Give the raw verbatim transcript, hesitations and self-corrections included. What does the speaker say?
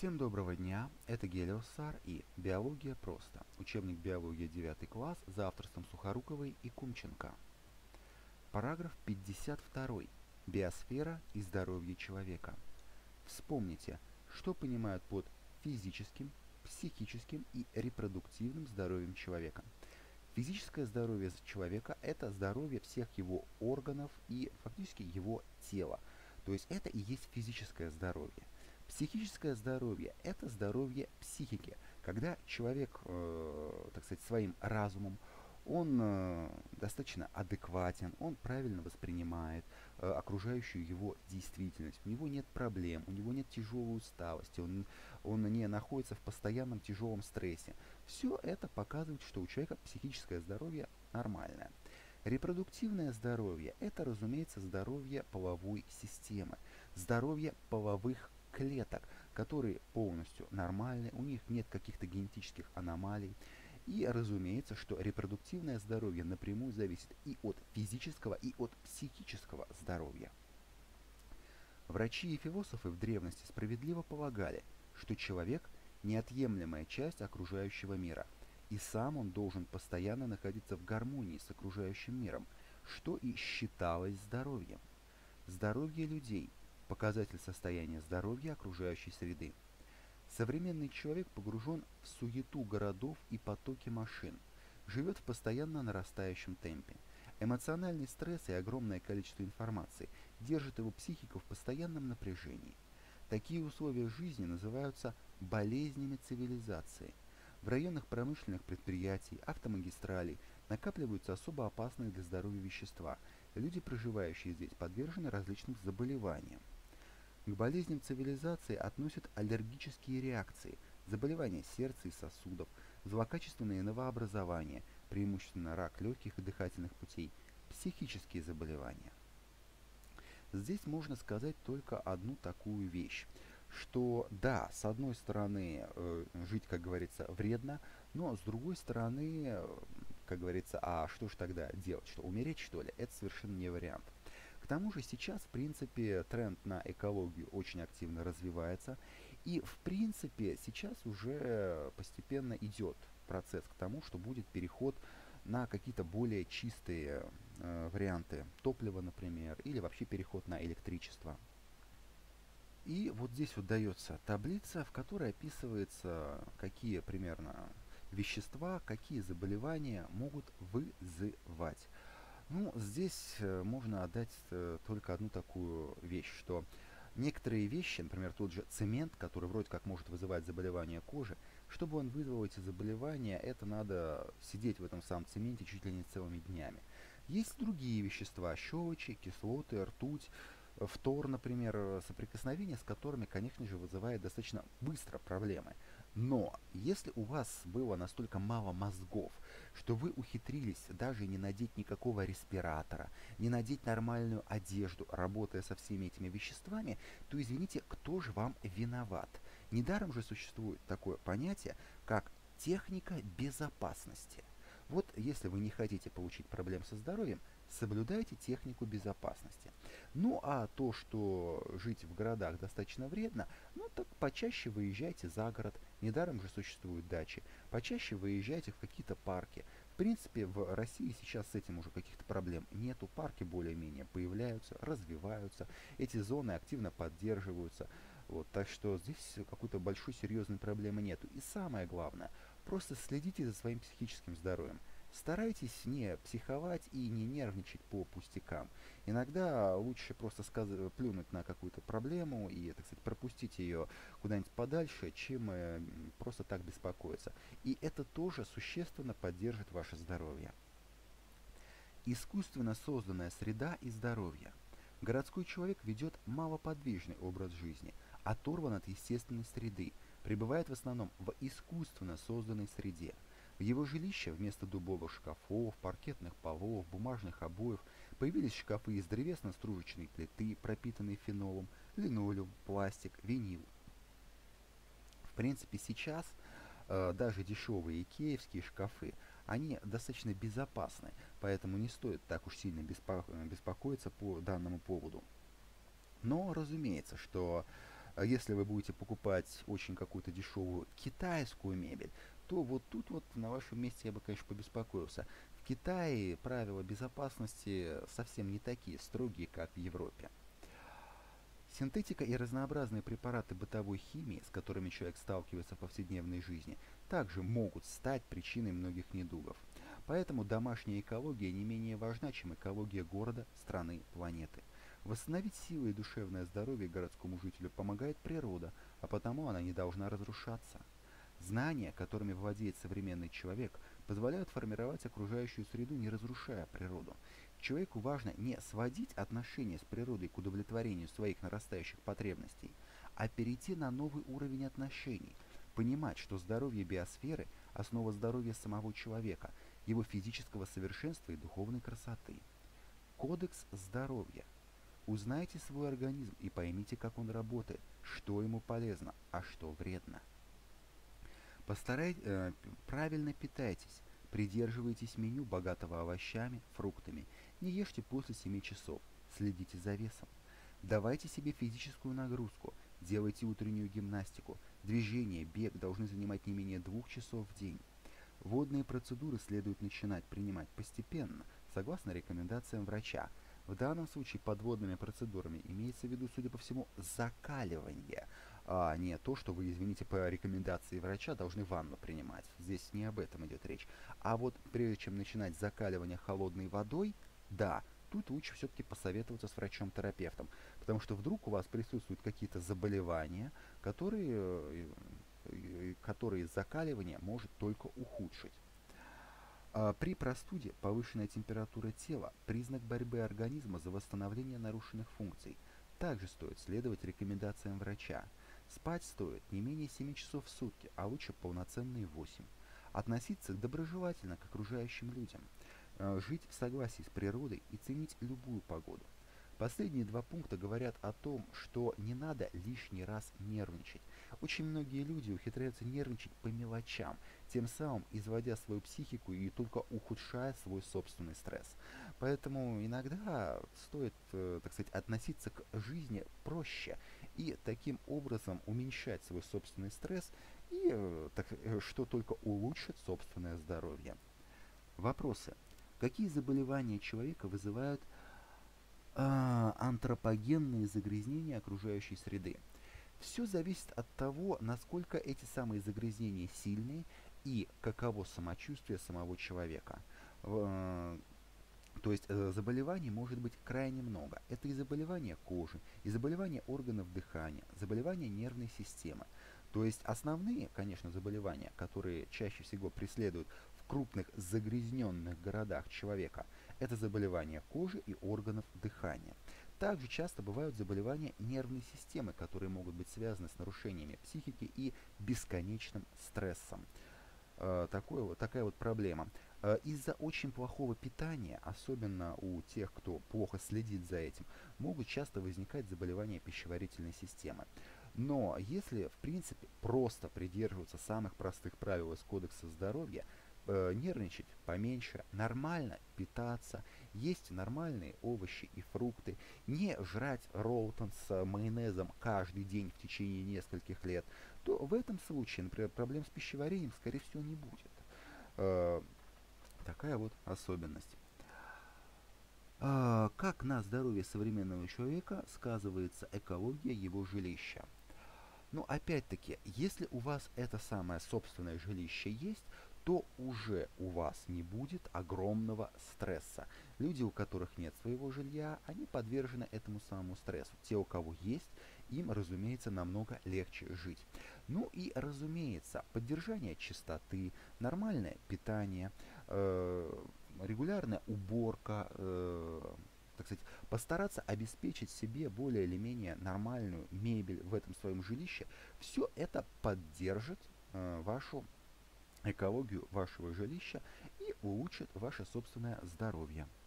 Всем доброго дня, это Гелиосар и «Биология просто». Учебник «Биология» девятый класс за авторством Сухоруковой и Кумченко. Параграф пятьдесят два. Биосфера и здоровье человека. Вспомните, что понимают под физическим, психическим и репродуктивным здоровьем человека. Физическое здоровье человека – это здоровье всех его органов и фактически его тела. То есть это и есть физическое здоровье. Психическое здоровье – это здоровье психики, когда человек, э, так сказать, своим разумом, он э, достаточно адекватен, он правильно воспринимает э, окружающую его действительность, у него нет проблем, у него нет тяжелой усталости, он, он не находится в постоянном тяжелом стрессе. Все это показывает, что у человека психическое здоровье нормальное. Репродуктивное здоровье – это, разумеется, здоровье половой системы, здоровье половых клеток, которые полностью нормальны, у них нет каких-то генетических аномалий. И разумеется, что репродуктивное здоровье напрямую зависит и от физического, и от психического здоровья. Врачи и философы в древности справедливо полагали, что человек – неотъемлемая часть окружающего мира, и сам он должен постоянно находиться в гармонии с окружающим миром, что и считалось здоровьем. Здоровье людей – показатель состояния здоровья окружающей среды. Современный человек погружен в суету городов и потоки машин, живет в постоянно нарастающем темпе. Эмоциональный стресс и огромное количество информации держит его психику в постоянном напряжении. Такие условия жизни называются болезнями цивилизации. В районах промышленных предприятий, автомагистралей накапливаются особо опасные для здоровья вещества. Люди, проживающие здесь, подвержены различным заболеваниям. К болезням цивилизации относят аллергические реакции, заболевания сердца и сосудов, злокачественные новообразования, преимущественно рак легких и дыхательных путей, психические заболевания. Здесь можно сказать только одну такую вещь, что да, с одной стороны, э, жить, как говорится, вредно, но с другой стороны, э, как говорится, а что же тогда делать, что умереть, что ли? Это совершенно не вариант. К тому же сейчас, в принципе, тренд на экологию очень активно развивается, и, в принципе, сейчас уже постепенно идет процесс к тому, что будет переход на какие-то более чистые э, варианты топлива, например, или вообще переход на электричество. И вот здесь вот дается таблица, в которой описывается, какие примерно вещества, какие заболевания могут вызывать. Ну, здесь э, можно отдать э, только одну такую вещь, что некоторые вещи, например, тот же цемент, который вроде как может вызывать заболевания кожи, чтобы он вызвал эти заболевания, это надо сидеть в этом самом цементе чуть ли не целыми днями. Есть другие вещества, щелочи, кислоты, ртуть, э, фтор, например, э, соприкосновение с которыми, конечно же, вызывает достаточно быстро проблемы. Но если у вас было настолько мало мозгов, что вы ухитрились даже не надеть никакого респиратора, не надеть нормальную одежду, работая со всеми этими веществами, то извините, кто же вам виноват? Недаром же существует такое понятие, как техника безопасности. Вот если вы не хотите получить проблем со здоровьем, соблюдайте технику безопасности. Ну а то, что жить в городах достаточно вредно, ну так почаще выезжайте за город, недаром же существуют дачи, почаще выезжайте в какие-то парки. В принципе, в России сейчас с этим уже каких-то проблем нету, парки более-менее появляются, развиваются, эти зоны активно поддерживаются. Вот, так что здесь какой-то большой серьезной проблемы нету. И самое главное, просто следите за своим психическим здоровьем. Старайтесь не психовать и не нервничать по пустякам. Иногда лучше просто сказ- плюнуть на какую-то проблему и, так сказать, пропустить ее куда-нибудь подальше, чем э, просто так беспокоиться. И это тоже существенно поддержит ваше здоровье. Искусственно созданная среда и здоровье. Городской человек ведет малоподвижный образ жизни, оторван от естественной среды, пребывает в основном в искусственно созданной среде. В его жилище вместо дубовых шкафов, паркетных полов, бумажных обоев появились шкафы из древесно-стружечной плиты, пропитанные фенолом, линолеум, пластик, винил. В принципе, сейчас э, даже дешевые икеевские шкафы, они достаточно безопасны, поэтому не стоит так уж сильно беспо- беспокоиться по данному поводу. Но разумеется, что А если вы будете покупать очень какую-то дешевую китайскую мебель, то вот тут вот на вашем месте я бы, конечно, побеспокоился. В Китае правила безопасности совсем не такие строгие, как в Европе. Синтетика и разнообразные препараты бытовой химии, с которыми человек сталкивается в повседневной жизни, также могут стать причиной многих недугов. Поэтому домашняя экология не менее важна, чем экология города, страны, планеты. Восстановить силы и душевное здоровье городскому жителю помогает природа, а потому она не должна разрушаться. Знания, которыми владеет современный человек, позволяют формировать окружающую среду, не разрушая природу. Человеку важно не сводить отношения с природой к удовлетворению своих нарастающих потребностей, а перейти на новый уровень отношений, понимать, что здоровье биосферы– основа здоровья самого человека, его физического совершенства и духовной красоты. Кодекс здоровья. Узнайте свой организм и поймите, как он работает, что ему полезно, а что вредно. Постарайтесь, э, правильно питайтесь, придерживайтесь меню, богатого овощами, фруктами. Не ешьте после семи часов, следите за весом. Давайте себе физическую нагрузку, делайте утреннюю гимнастику. Движение, бег должны занимать не менее двух часов в день. Водные процедуры следует начинать принимать постепенно, согласно рекомендациям врача. В данном случае под водными процедурами имеется в виду, судя по всему, закаливание, а не то, что вы, извините, по рекомендации врача должны ванну принимать. Здесь не об этом идет речь. А вот прежде чем начинать закаливание холодной водой, да, тут лучше все-таки посоветоваться с врачом-терапевтом, потому что вдруг у вас присутствуют какие-то заболевания, которые, э, э, которые закаливание может только ухудшить. А при простуде повышенная температура тела– признак борьбы организма за восстановление нарушенных функций. Также стоит следовать рекомендациям врача. Спать стоит не менее семи часов в сутки, а лучше полноценные восемь. Относиться доброжелательно к окружающим людям. Э, Жить в согласии с природой и ценить любую погоду. Последние два пункта говорят о том, что не надо лишний раз нервничать. Очень многие люди ухитряются нервничать по мелочам, тем самым изводя свою психику и только ухудшая свой собственный стресс. Поэтому иногда стоит, э, так сказать, относиться к жизни проще и таким образом уменьшать свой собственный стресс, и э, так, э, что только улучшит собственное здоровье. Вопросы. Какие заболевания человека вызывают а, антропогенные загрязнения окружающей среды? Все зависит от того, насколько эти самые загрязнения сильные и каково самочувствие самого человека. В- То есть э, заболеваний может быть крайне много. Это и заболевания кожи, и заболевания органов дыхания, заболевания нервной системы. То есть основные, конечно, заболевания, которые чаще всего преследуют в крупных загрязненных городах человека, это заболевания кожи и органов дыхания. Также часто бывают заболевания нервной системы, которые могут быть связаны с нарушениями психики и бесконечным стрессом. Э, такое вот, такая вот проблема. Э, Из-за очень плохого питания, особенно у тех, кто плохо следит за этим, могут часто возникать заболевания пищеварительной системы. Но если, в принципе, просто придерживаться самых простых правил из Кодекса здоровья, э, нервничать поменьше, нормально питаться, есть нормальные овощи и фрукты, не жрать роллтон с майонезом каждый день в течение нескольких лет, то в этом случае, например, проблем с пищеварением, скорее всего, не будет. Э, такая вот особенность. А, как на здоровье современного человека сказывается экология его жилища? Ну, опять-таки, если у вас это самое собственное жилище есть, то уже у вас не будет огромного стресса. Люди, у которых нет своего жилья, они подвержены этому самому стрессу. Те, у кого есть, им, разумеется, намного легче жить. Ну и, разумеется, поддержание чистоты, нормальное питание, э, регулярная уборка, э, так сказать, постараться обеспечить себе более или менее нормальную мебель в этом своем жилище, все это поддержит э, вашу экологию вашего жилища и улучшит ваше собственное здоровье.